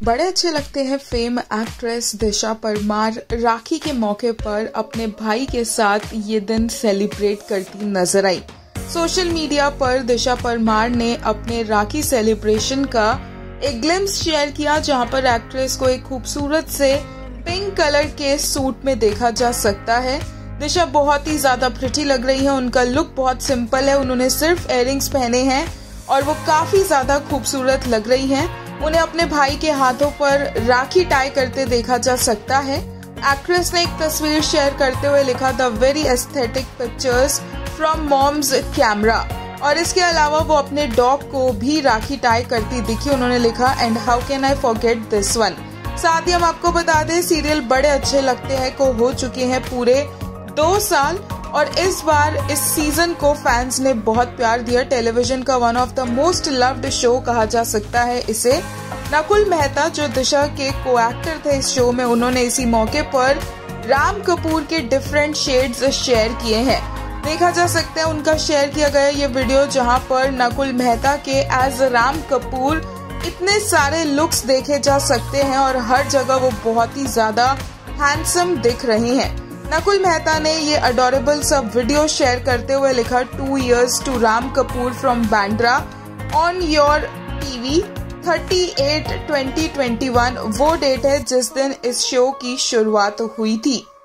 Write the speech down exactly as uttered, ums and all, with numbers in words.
बड़े अच्छे लगते हैं फेम एक्ट्रेस दिशा परमार राखी के मौके पर अपने भाई के साथ ये दिन सेलिब्रेट करती नजर आई। सोशल मीडिया पर दिशा परमार ने अपने राखी सेलिब्रेशन का एक ग्लिम्स शेयर किया, जहां पर एक्ट्रेस को एक खूबसूरत से पिंक कलर के सूट में देखा जा सकता है। दिशा बहुत ही ज्यादा प्रिटी लग रही है, उनका लुक बहुत सिंपल है, उन्होंने सिर्फ इयररिंग्स पहने हैं और वो काफी ज्यादा खूबसूरत लग रही हैं। उन्हें अपने भाई के हाथों पर राखी टाई करते देखा जा सकता है। एक्ट्रेस ने एक तस्वीर शेयर करते हुए लिखा the very aesthetic pictures from mom's camera, और इसके अलावा वो अपने डॉग को भी राखी टाई करती दिखी। उन्होंने लिखा and how can I forget this one. साथ ही हम आपको बता दें, सीरियल बड़े अच्छे लगते हैं को हो चुके हैं पूरे दो साल और इस बार इस सीजन को फैंस ने बहुत प्यार दिया। टेलीविजन का one of the most loved show कहा जा सकता है इसे। नकुल मेहता जो दिशा के को एक्टर थे इस शो में, उन्होंने इसी मौके पर राम कपूर के डिफरेंट शेड्स शेयर किए हैं। देखा जा सकता है उनका शेयर किया गया ये वीडियो, जहां पर नकुल मेहता के एज राम कपूर इतने सारे लुक्स देखे जा सकते हैं और हर जगह वो बहुत ही ज्यादा हैंडसम दिख रहे हैं। नकुल मेहता ने ये अडोरेबल सा वीडियो शेयर करते हुए लिखा two years to Ram Kapoor from Bandra on your TV thirty eight twenty twenty one. वो डेट है जिस दिन इस शो की शुरुआत हुई थी।